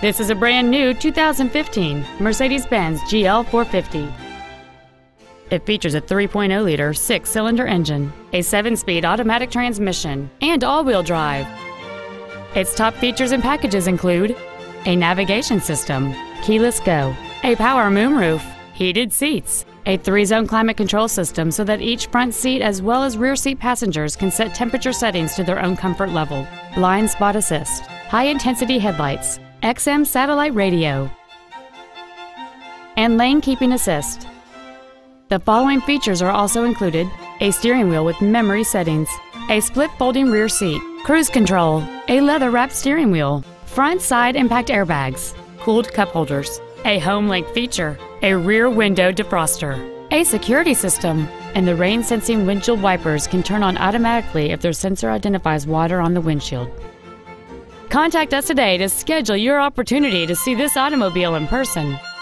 This is a brand new 2015 Mercedes-Benz GL 450. It features a 3.0-liter six-cylinder engine, a 7-speed automatic transmission, and all-wheel drive. Its top features and packages include a navigation system, keyless go, a power moonroof, heated seats, a 3-zone climate control system so that each front seat as well as rear seat passengers can set temperature settings to their own comfort level, blind spot assist, high-intensity headlights, XM satellite radio, and lane keeping assist. The following features are also included: a steering wheel with memory settings, a split folding rear seat, cruise control, a leather-wrapped steering wheel, front side impact airbags, cooled cup holders, a home link feature, a rear window defroster, a security system, and the rain-sensing windshield wipers can turn on automatically if their sensor identifies water on the windshield. Contact us today to schedule your opportunity to see this automobile in person.